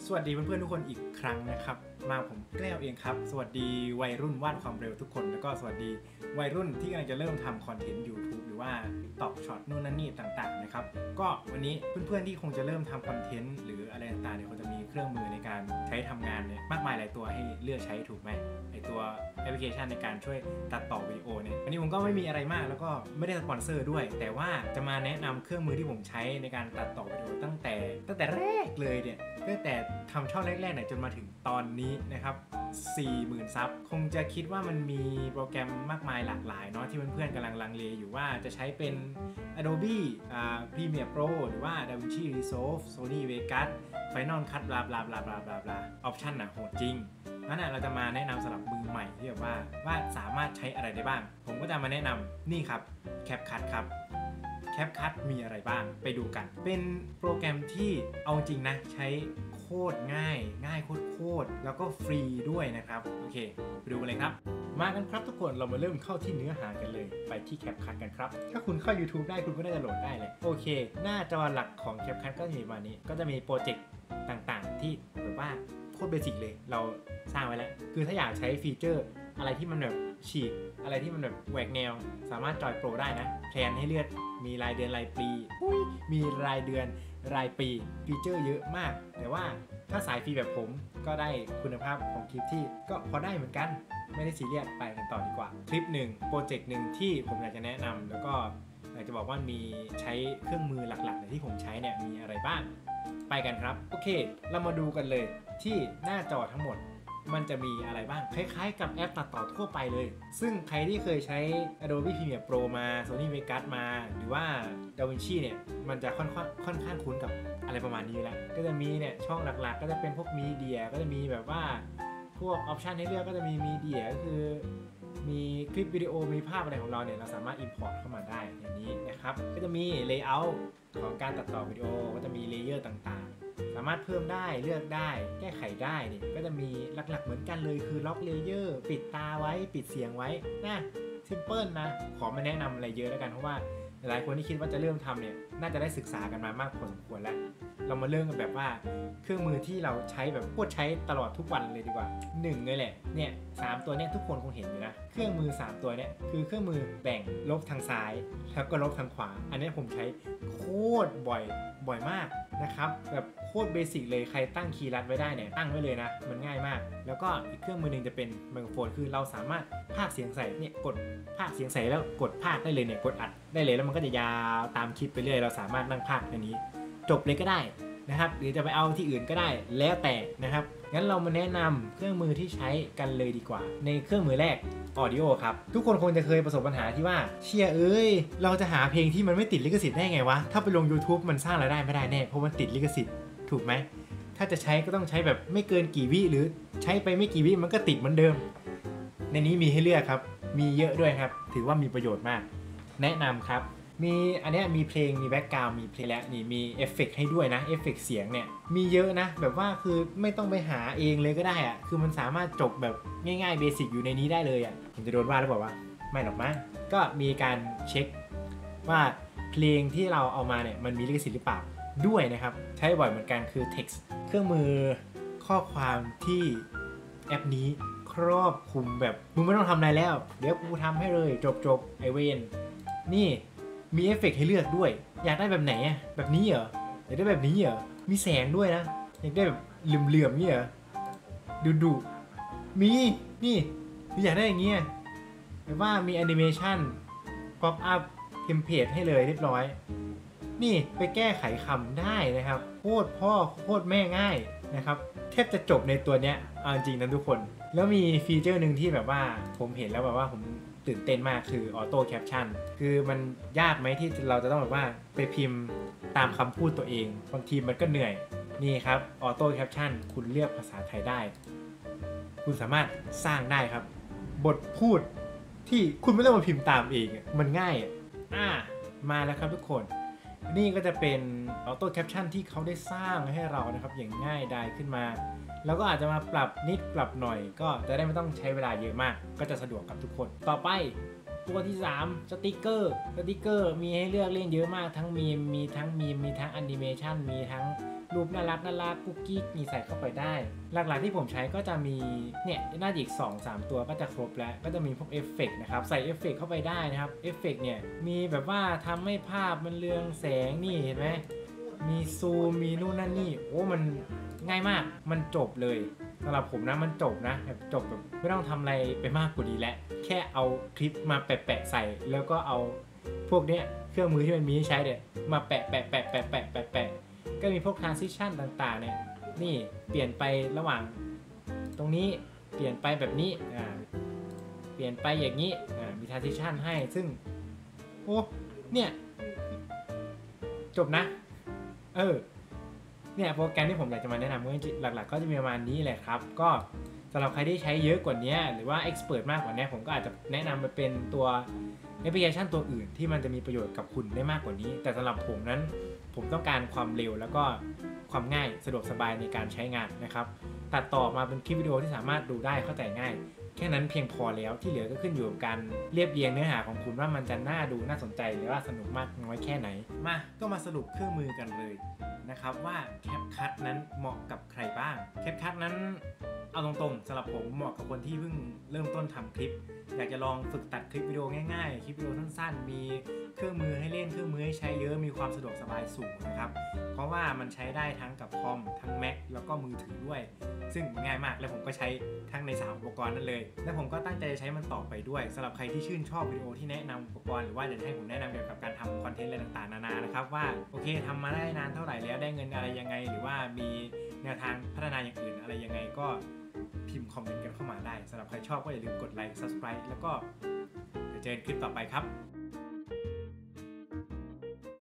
สวัสดีเพื่อนๆทุกคนอีกครั้งนะครับมาผมแกล้วเองครับสวัสดีวัยรุ่นวาดความเร็วทุกคนแล้วก็สวัสดีวัยรุ่นที่กำลังจะเริ่มทำคอนเทนต์ YouTube หรือว่าตอกช็อตนู่นนั่นนี่ต่างๆนะครับก็วันนี้เพื่อนๆที่คงจะเริ่มทำคอนเทนต์หรืออะไรต่างๆเนี่ยคงจะมีเครื่องมือในการใช้ทำงานเนี่ยมากมายหลายตัวให้เลือกใช้ถูกไหมไอตัวแอปพลิเคชันในการช่วยตัดต่อวิดีโอเนี่ยวันนี้ผมก็ไม่มีอะไรมากแล้วก็ไม่ได้สปอนเซอร์ด้วยแต่ว่าจะมาแนะนำเครื่องมือที่ผมใช้ในการตัดต่อวิดีโอตั้งแต่แรกเลยเนี่ยตั้งแต่ทำช่องแรกๆเนี่ยจนมาถึงตอนนี้นะครับ 40,000 ซับคงจะคิดว่ามันมีโปรแกรมมากมายหลากหลายเนาะที่เพื่อนๆกำลังลังเลอยู่ว่าจะใช้เป็น Adobe Premiere Pro หรือว่า DaVinci Resolve Sony Vegas Final Cut บลาบลาบลาบลาบลาบลาออปชั่นโหดจริงงั้นเราจะมาแนะนำสำหรับมือใหม่ที่แบบว่าสามารถใช้อะไรได้บ้างผมก็จะมาแนะนำนี่ครับ CapCut ครับ CapCut มีอะไรบ้างไปดูกันเป็นโปรแกรมที่เอาจริงนะใช้โคตรง่ายโคตรแล้วก็ฟรีด้วยนะครับโอเคไปดูกันเลยครับมากันครับทุกคนเรามาเริ่มเข้าที่เนื้อหากันเลยไปที่ CapCut กันครับถ้าคุณเข้า YouTube ได้คุณก็น่าจะโหลดได้เลยโอเคหน้าจอหลักของ CapCut ก็จะมีประมาณนี้ก็จะมีโปรเจกต์ต่างๆที่แบบว่าโคตรเบสิกเลยเราสร้างไว้แล้วคือถ้าอยากใช้ฟีเจอร์อะไรที่มันแบบฉีกอะไรที่มันแบบแหวกแนวสามารถจอยโปรได้นะแพลนให้เลือดมีรายเดือนรายปีมีรายเดือนรายปีฟีเจอร์เยอะมากแต่ว่าถ้าสายฟรีแบบผมก็ได้คุณภาพของคลิปที่ก็พอได้เหมือนกันไม่ได้ซีเรียสไปกันต่อดีกว่าคลิปหนึ่งโปรเจกต์หนึ่งที่ผมอยากจะแนะนำแล้วก็อยากจะบอกว่ามีใช้เครื่องมือหลักๆที่ผมใช้เนี่ยมีอะไรบ้างไปกันครับโอเคเรามาดูกันเลยที่หน้าจอทั้งหมดมันจะมีอะไรบ้างคล้ายๆกับแอปตัดต่อทั่วไปเลยซึ่งใครที่เคยใช้ Adobe Premiere Pro มา Sony Vegas มาหรือว่า DaVinci เนี่ยมันจะค่อนข้างคุ้นกับอะไรประมาณนี้อยู่แล้วก็จะมีเนี่ยช่องหลักๆก็จะเป็นพวกมีเดียก็จะมีแบบว่าพวกออปชันให้เลือกก็จะมีมีเดียก็คือมีคลิปวิดีโอมีภาพอะไรของเราเนี่ยเราสามารถ import เข้ามาได้อย่างนี้นะครับก็จะมี layout ของการตัดต่อวิดีโอก็จะมีเลเยอร์ต่างๆสามารถเพิ่มได้เลือกได้แก้ไขได้นี่ก็จะมีหลักๆเหมือนกันเลยคือล็อกเลเยอร์ปิดตาไว้ปิดเสียงไว้นะซิมเพิลนะขอไม่แนะนำอะไรเยอะแล้วกันเพราะว่าหลายคนที่คิดว่าจะเริ่มทำเนี่ยน่าจะได้ศึกษากันมามากพอสมควรแล้วเรามาเริ่มกันแบบว่าเครื่องมือที่เราใช้แบบโคตรใช้ตลอดทุกวันเลยดีกว่า1เลยแหละเนี่ย3ตัวเนี้ยทุกคนคงเห็นอยู่นะเครื่องมือ3ตัวเนี้ยคือเครื่องมือแบ่งลบทางซ้ายแล้วก็ลบทางขวาอันนี้ผมใช้โคตรบ่อยมากนะครับแบบโคตรเบสิกเลยใครตั้งคีย์ลัดไว้ได้เนี่ยตั้งไว้เลยนะมันง่ายมากแล้วก็อีกเครื่องมือหนึ่งจะเป็นไมโครโฟนคือเราสามารถพากย์เสียงใส่เนี่ยกดพากย์เสียงใส่แล้วกดพากย์ได้เลยเนี่ยกดอัดได้เลยแล้วมันก็จะยาวตามคลิปไปเรื่อยเราสามารถนั่งพากย์อันนี้จบเลยก็ได้นะครับหรือจะไปเอาที่อื่นก็ได้แล้วแต่นะครับงั้นเรามาแนะนำเครื่องมือที่ใช้กันเลยดีกว่าในเครื่องมือแรก Audio ครับทุกคนคงจะเคยประสบปัญหาที่ว่าเชียเราจะหาเพลงที่มันไม่ติดลิขสิทธิ์ได้ไงวะถ้าไปลง YouTube มันสร้างรายได้ไม่ได้แน่เพราะมันติดลิขสิทธิ์ถูกไหมถ้าจะใช้ก็ต้องใช้แบบไม่เกินกี่วิหรือใช้ไปไม่กี่วิมันก็ติดเหมือนเดิมในนี้มีให้เลือกครับมีเยอะด้วยครับถือว่ามีประโยชน์มากแนะนำครับมีอันนี้มีเพลงมีแบ็กกราวด์มีเพลงและนี่มีเอฟเฟกต์ให้ด้วยนะเอฟเฟกต์เสียงเนี่ยมีเยอะนะแบบว่าคือไม่ต้องไปหาเองเลยก็ได้อะคือมันสามารถจบแบบง่ายๆเบสิกอยู่ในนี้ได้เลยอะผมจะโดนว่าหรือเปล่าวะไม่หรอกมั้งก็มีการเช็คว่าเพลงที่เราเอามาเนี่ยมันมีลิขสิทธิ์หรือเปล่าด้วยนะครับใช้บ่อยเหมือนกันคือ text เครื่องมือข้อความที่แอปนี้ครอบคลุมแบบมึงไม่ต้องทำอะไรแล้วเดี๋ยวกูทำให้เลยจบไอเวนนี่มีเอฟเฟกต์ให้เลือกด้วยอยากได้แบบไหนอะแบบนี้เหรออยากได้แบบนี้เหรอมีแสงด้วยนะอยากได้แบบเหลื่อมๆนี่เหรอดุมีนี่อยากได้อย่างเงี้ยแบบว่ามีแอนิเมชันป๊อปอัพเทมเพลตให้เลยเรียบร้อยนี่ไปแก้ไขคำได้นะครับโคตรพ่อโคตรแม่ง่ายนะครับแทบจะจบในตัวเนี้ยเอาจริงนะทุกคนแล้วมีฟีเจอร์หนึ่งที่แบบว่าผมเห็นแล้วแบบว่าผมตื่นเต้นมากคือออโต้แคปชั่นคือมันยากไหมที่เราจะต้องแบบว่าไปพิมพ์ตามคำพูดตัวเองบางทีมันก็เหนื่อยนี่ครับออโต้แคปชั่นคุณเลือกภาษาไทยได้คุณสามารถสร้างได้ครับบทพูดที่คุณไม่ต้องมาพิมพ์ตามเองมันง่ายมาแล้วครับทุกคนนี่ก็จะเป็นออโต้แคปชั่นที่เขาได้สร้างให้เรานะครับอย่างง่ายดายขึ้นมาแล้วก็อาจจะมาปรับนิดปรับหน่อยก็จะได้ไม่ต้องใช้เวลาเยอะมากก็จะสะดวกกับทุกคนต่อไปตัวที่3สติกเกอร์มีให้เลือกเล่นเยอะมากทั้งมีทั้งแอนิเมชันมีทั้งรูรูปน่ารักกุ๊กกิ๊กมีใส่เข้าไปได้หลักๆที่ผมใช้ก็จะมีเนี่ยน่าจะอีก 2-3 ตัวก็จะครบแล้วก็จะมีพวกเอฟเฟกต์นะครับใส่เอฟเฟกต์เข้าไปได้นะครับเอฟเฟกต์เนี่ยมีแบบว่าทำให้ภาพมันเรืองแสงนี่เห็นไหมมีซูมมีนู่นนั่นนี่โอ้มันง่ายมากมันจบเลยสำหรับผมนะมันจบนะแบบจบแบบไม่ต้องทำอะไรไปมากกว่านี้แล้วแค่เอาคลิปมาแปะใส่แล้วก็เอาพวกเนี้ยเครื่องมือที่มันมีให้ใช้เนี่ยมาแปะก็มีพวก transition ต่างๆเนี่ยนี่เปลี่ยนไประหว่างตรงนี้เปลี่ยนไปแบบนี้เปลี่ยนไปอย่างนี้มี transition ให้ซึ่งโอ้เนี่ยจบนะเนี่ยโปรแกรมที่ผมอยากจะมาแนะนำก็หลักๆก็จะมีประมาณนี้แหละครับก็สำหรับใครที่ใช้เยอะกว่านี้หรือว่า expert มากกว่านี้ผมก็อาจจะแนะนำไปเป็นตัวแอปพลิเคชันตัวอื่นที่มันจะมีประโยชน์กับคุณได้มากกว่านี้แต่สำหรับผมนั้นผมต้องการความเร็วแล้วก็ความง่ายสะดวกสบายในการใช้งานนะครับตัดต่อมาเป็นคลิปวิดีโอที่สามารถดูได้เข้าใจง่ายแค่นั้นเพียงพอแล้วที่เหลือก็ขึ้นอยู่กับการเรียบเรียงเนื้อหาของคุณว่ามันจะน่าดูน่าสนใจหรือว่าสนุกมากน้อยแค่ไหนมาก็มาสรุปเครื่องมือกันเลยนะครับว่า CapCut นั้นเหมาะกับใครบ้าง CapCut นั้นเอาตรงๆสำหรับผมเหมาะกับคนที่เพิ่งเริ่มต้นทำคลิปอยากจะลองฝึกตัดคลิปวิดีโอง่ายๆคลิปวิดีโอสั้นๆมีเครื่องมือให้เล่นเครื่องมือให้ใช้เยอะมีความสะดวกสบายสูงนะครับเพราะว่ามันใช้ได้ทั้งกับคอมทั้ง Mac แล้วก็มือถือด้วยซึ่งง่ายมากและผมก็ใช้ทั้งใน3อุปกรณ์นั้นเลยและผมก็ตั้งใจจะใช้มันต่อไปด้วยสำหรับใครที่ชื่นชอบวิดีโอที่แนะนำอุปกรณ์หรือว่าอยากให้ผมแนะนำเกี่ยวกับการทำคอนเทนต์อะไรต่างๆนานานะครับว่าโอเคทำมาได้นานเท่าไหร่แล้วได้เงินอะไรยังไงหรือว่ามีแนวทางพัฒนาอย่างอื่นอะไรยังไงก็พิมพ์คอมเมนต์กันเข้ามาได้สำหรับใครชอบก็อย่าลืมกดไลค์ Subscribe แล้วก็เดี๋ยวเจอกันคลิปต่อไปครับ